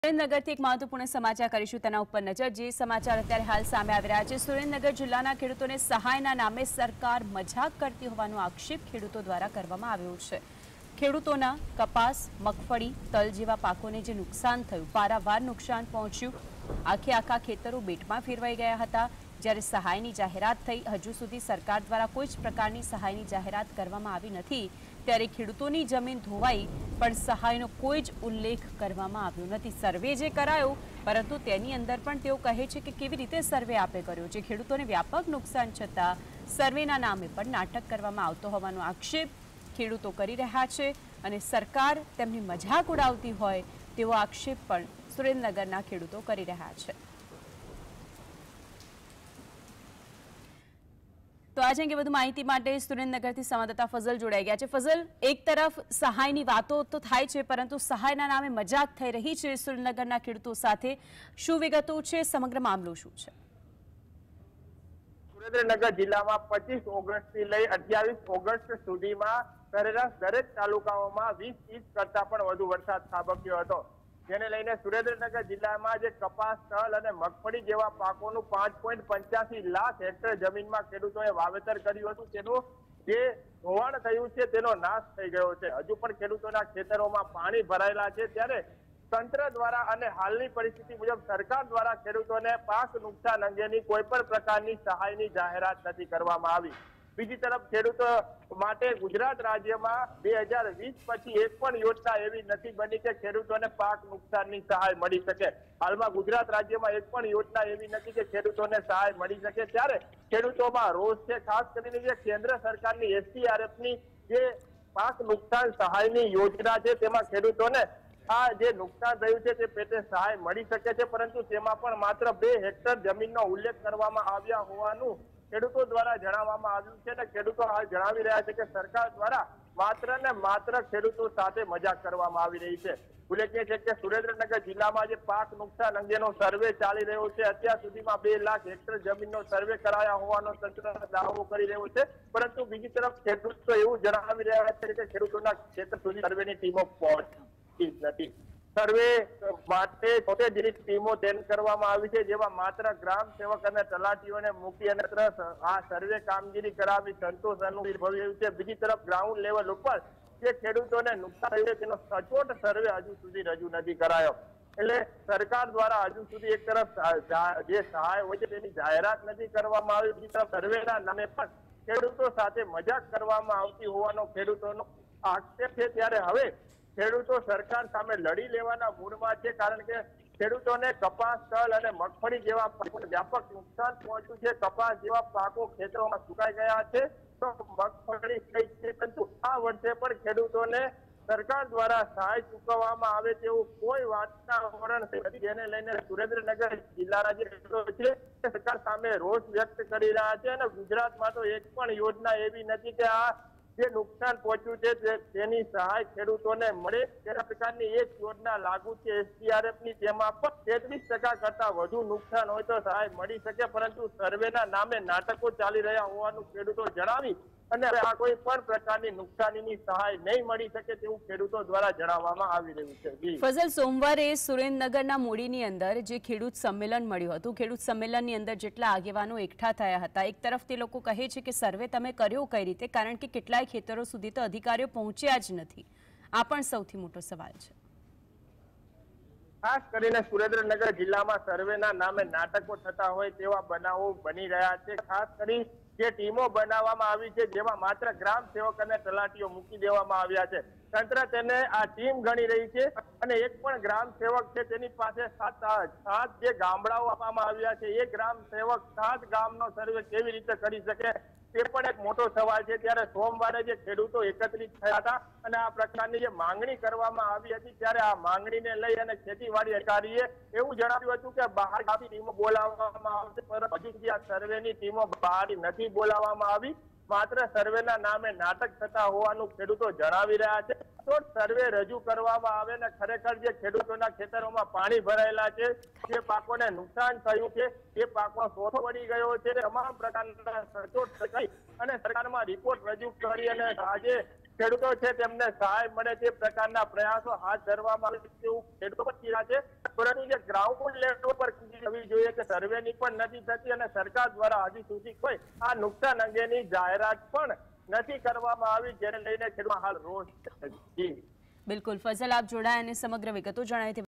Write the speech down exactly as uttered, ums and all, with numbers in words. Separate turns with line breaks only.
સુરેન્દ્રનગરથી એક મહત્વપૂર્ણ સમાચાર કરીશું તેના ઉપર નજર। જે સમાચાર અત્યારે હાલ સામે આવી રહ્યા છે। સુરેન્દ્રનગર જિલ્લાના ખેડૂતોને સહાયના નામે સરકાર મજાક કરતી હોવાનો આક્ષેપ ખેડૂતો દ્વારા કરવામાં આવ્યો છે। ખેડૂતોના કપાસ, મગફળી, તલ જેવા પાકોને જે નુકસાન થયું, પારાવાર નુકસાન પહોંચ્યું, આખે આખા ખેતરો બેટમાં ફેરવાઈ ગયા હતા। જ્યારે સહાયની જાહેરાત થઈ, હજુ સુધી સરકાર દ્વારા કોઈ જ પ્રકારની સહાયની જાહેરાત કરવામાં આવી નથી। ત્યારે ખેડૂતોની જમીન ધોવાઈ પણ સહાયનો કોઈ જ ઉલ્લેખ કરવામાં આવ્યો નથી। સર્વે જે કરાયો, પરંતુ તેની અંદર પણ તેઓ કહે છે કે કેવી રીતે સર્વે આપે કર્યો, જે ખેડૂતોને વ્યાપક નુકસાન છતાં સર્વેના નામે પણ નાટક કરવામાં આવતો હોવાનો આક્ષેપ ખેડૂતો કરી રહ્યા છે અને સરકાર તેમની મજાક ઉડાવતી હોય તેવો આક્ષેપ પણ સુરેન્દ્રનગરના ખેડૂતો કરી રહ્યા છે। તો આજે અંગે વધુ માહિતી માટે સુરેન્દ્રનગરથી સંવાદદાતા ફઝલ જોડાઈ ગયા છે। ફઝલ, એક તરફ સહાયની વાતો તો થાય છે, પરંતુ સહાયના નામે મજાક થઈ રહી છે સુરેન્દ્રનગરના ખેડૂતો સાથે। શું વિગતો છે, સમગ્ર મામલો શું છે?
સુરેન્દ્રનગર જિલ્લામાં પચીસ ઓગસ્ટ થી લઈ અઠ્યાવીસ ઓગસ્ટ સુધીમાં સરેરાશ દરેક તાલુકાઓમાં વીસ ઇંચ કરતા પણ વધુ વરસાદ ખાબક્યો હતો, જેને લઈને સુરેન્દ્રનગર જિલ્લામાં જે કપાસ, તલ અને મગફળી જેવા પાકોનું પાંચ પોઈન્ટ પંચ્યાસી લાખ હેક્ટર જમીનમાં ખેડૂતોએ વાવેતર કર્યું હતું, તેનું જે ધોવાણ થયું છે તેનો નાશ થઈ ગયો છે। હજુ પણ ખેડૂતોના ખેતરોમાં પાણી ભરાયેલા છે, ત્યારે તંત્ર દ્વારા અને હાલની પરિસ્થિતિ મુજબ સરકાર દ્વારા ખેડૂતોને પાક નુકસાન અંગેની કોઈ પણ પ્રકારની સહાયની જાહેરાત નથી કરવામાં આવી। બીજી તરફ ખેડૂતો માટે ગુજરાત રાજ્યમાં બે હજાર વીસ પછી એક પણ યોજના એવી નથી બની કે ખેડૂતોને પાક નુકસાનની સહાય મળી શકે। હાલમાં ગુજરાત રાજ્યમાં એક પણ યોજના એવી નથી કે ખેડૂતોને સહાય મળી શકે, ત્યારે ખેડૂતોમાં રોષ છે। ખાસ કરીને જે કેન્દ્ર સરકારની એસડીઆરએફની જે પાક નુકસાન સહાયની યોજના છે, તેમાં ખેડૂતોને આ જે નુકસાન થયું છે તે પેટે સહાય મળી શકે છે, પરંતુ તેમાં પણ માત્ર બે હેક્ટર જમીનનો ઉલ્લેખ કરવામાં આવ્યા હોવાનું ખેડૂતો દ્વારા જણાવવામાં આવ્યું છે અને ખેડૂતો હાલ જણાવી રહ્યા છે કે સરકાર દ્વારા માત્ર ને માત્ર ખેડૂતો સાથે મજાક કરવામાં આવી રહી છે। ઉલ્લેખનીય છે કે સુરેન્દ્રનગર જિલ્લામાં જે પાક નુકસાન અંગેનો સર્વે ચાલી રહ્યો છે, અત્યાર સુધીમાં બે લાખ હેક્ટર જમીનનો સર્વે કરાયા હોવાનો તંત્ર દાવો કરી રહ્યો છે, પરંતુ બીજી તરફ ખેડૂતો એવું જણાવી રહ્યા છે કે ખેડૂતોના ક્ષેત્ર સુધી સર્વેની ટીમો પહોંચતી નથી। સર્વે માટે પોતે જેટલી ટીમો તૈનાત કરવામાં આવી છે, જેમાં માત્ર ગ્રામ સેવક અને તલાટીઓને મૂકી અને આ સર્વે કામગીરી કરાવી સંતોષ અનુભવ્યું છે। બીજી તરફ ગ્રાઉન્ડ લેવલ ઉપર જે ખેડૂતોને નુકસાન થયું છે તેનો સચોટ સર્વે હજુ સુધી રજૂ નથી કરાયો, એટલે સરકાર દ્વારા હજુ સુધી એક તરફ જે સહાય હોય છે તેની જાહેરાત નથી કરવામાં આવી, બીજી તરફ સર્વેના નામે પણ ખેડૂતો સાથે મજાક કરવામાં આવતી હોવાનો ખેડૂતોનો આક્ષેપ છે। ત્યારે હવે ખેડૂતો સરકાર સામે લડી લેવાના મૂડમાં છે, કારણ કે ખેડૂતોને કપાસ, તલ અને મગફળી જેવા વ્યાપક નુકસાન પહોંચ્યું છે। કપાસ જેવા પાકો ખેતરોમાં સુકાઈ ગયા છે, તો મગફળી થઈ છે, પરંતુ આ વર્ષે પણ ખેડૂતોને સરકાર દ્વારા સહાય ચૂકવવામાં આવે તેવું કોઈ વાતાવરણ નથી, જેને લઈને સુરેન્દ્રનગર જિલ્લાના જે ખેડૂતો છે તે સરકાર સામે રોષ વ્યક્ત કરી રહ્યા છે અને ગુજરાતમાં તો એક પણ યોજના એવી નથી કે આ જે નુકસાન પહોંચ્યું છે તેની સહાય ખેડૂતોને મળે, તેના પ્રકારની એક યોજના લાગુ છે એસડીઆરએફની, તેમાં પણ તેત્રીસ ટકા કરતા વધુ નુકસાન હોય તો સહાય મળી શકે, પરંતુ સર્વેના નામે નાટકો ચાલી રહ્યા હોવાનું ખેડૂતો જણાવી અને આ કોઈ પણ પ્રકારની નુકસાનીની સહાય નહીં મળી શકે તેવું ખેડૂતો દ્વારા જણાવવામાં આવી રહ્યું છે।
ફઝલ, સોમવારે સુરેન્દ્રનગરના મૂડીની અંદર જે ખેડૂત સંમેલન મળ્યું હતું, ખેડૂત સંમેલનની અંદર જેટલા આગેવાનો એકઠા થયા હતા, એક તરફ તે લોકો કહે છે કે સર્વે તમે કર્યો કઈ રીતે, કારણ કે કેટલાય ખેતરો સુધી તો અધિકારીઓ પહોંચ્યા જ નથી। આ પણ સૌથી મોટો સવાલ છે।
ખાસ કરીને સુરેન્દ્રનગર જિલ્લામાં સર્વેના નામે નાટકો થતા હોય તેવા બનાવો બની રહ્યા છે। ખાસ કરી જે ટીમો બનાવવામાં આવી છે, જેમાં માત્ર ગ્રામ સેવક અને તલાટીઓ મૂકી દેવામાં આવ્યા છે, તંત્ર તેને આ ટીમ ગણી રહી છે અને એક પણ ગ્રામ સેવક છે તેની પાસે સાત સાત જે ગામડાઓ આપવામાં આવ્યા છે, એ ગ્રામ સેવક સાત ગામનો સર્વે કેવી રીતે કરી શકે તે પણ એક મોટો સવાલ છે। ત્યારે સોમવારે જે ખેડૂતો એકત્રિત થયા હતા અને આ પ્રકારની જે માંગણી કરવામાં આવી હતી, ત્યારે આ માંગણીને લઈ અને ખેતીવાડી અધિકારીએ એવું જણાવ્યું હતું કે બહાર ગામની ટીમો બોલાવવામાં આવશે, પરંતુ હજુ સુધી આ સર્વેની ટીમો બહાર નથી બોલાવવામાં આવી, માત્ર સર્વેના નામે નાટક થતા હોવાનું ખેડૂતો જણાવી રહ્યા છે। તો સર્વે રજૂ કરવામાં આવે ને ખરેખર જે ખેડૂતોના ખેતરોમાં પાણી ભરાયેલા છે, જે પાકોને નુકસાન થયું છે, એ પાકો સોથો પડી ગયો છે, તમામ પ્રકારના સચોટ થઈ અને સરકારમાં રિપોર્ટ રજૂ કરી અને આજે ખેડૂતો છે તેમને સહાય મળે તે પ્રકારના પ્રયાસો હાથ ધરવામાં આવે તેવું ખેડૂતો પણ કહી રહ્યા છે. પરંતુ જે ગ્રાઉન્ડ લેવલ પર થવી જોઈએ કે સર્વેની પણ નથી થતી અને સરકાર દ્વારા હજી સુધી કોઈ આ નુકસાન અંગેની જાહેરાત પણ નથી કરવામાં આવી, જેને લઈને ખેડૂતો હાલ રોષ છે.
બિલકુલ ફઝલ, આપ જોડાયા અને સમગ્ર વિગતો જણાવી.